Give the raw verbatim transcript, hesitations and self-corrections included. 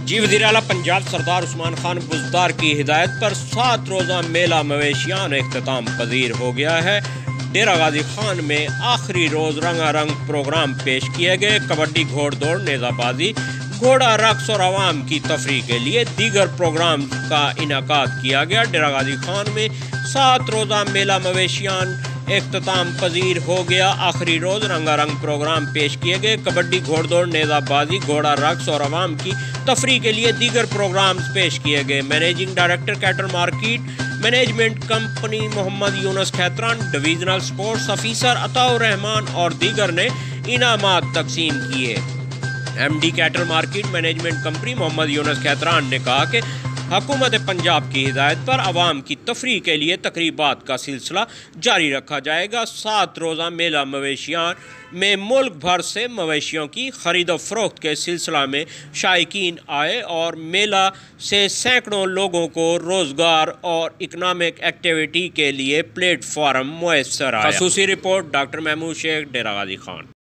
جی وزیر اعلیٰ پنجاب سردار عثمان خان بزدار کی ہدایت پر سات روزہ میلہ مویشیان اختتام پذیر ہو گیا ہے۔ ڈیرہ غازی خان میں آخری روز رنگا رنگ پروگرام پیش کیے گئے۔ کبڈی، گھوڑ دوڑ، نیزہ بازی، گھوڑا رقص اور عوام کی تفریح کے لیے دیگر پروگرام کا انعقاد کیا گیا۔ ڈیرہ غازی خان میں سات روزہ میلہ مویشیان اختتام پذیر ہو گیا۔ آخری روز رنگا رنگ پروگرام پیش کیے گئے۔ کبڈی، گھوڑ دوڑ، نیزہ بازی، گھوڑا رقص اور عوام کی تفریح کے لیے دیگر پروگرامز پیش کیے گئے۔ Managing director cattle market management company Muhammad Younis Khetran, divisional sports officer Ata ur Rehman اور دیگر نے انعامات تقسیم کیے۔ M D cattle market management company Muhammad Younis Khetran نے کہا کہ حکومت پنجاب کی ہدایت پر عوام کی تفریح کے لیے تقریبات کا سلسلہ جاری رکھا جائے گا۔ سات روزہ میلہ مویشیان میں ملک بھر سے مویشیوں کی خرید و فروخت کے سلسلہ میں شائقین آئے اور میلہ سے سینکڑوں لوگوں کو روزگار اور اکنامک ایکٹیویٹی کے لیے پلیٹ فارم میسر آیا۔ خصوصی رپورٹ ڈاکٹر محمود شیخ، ڈیرہ غازی خان۔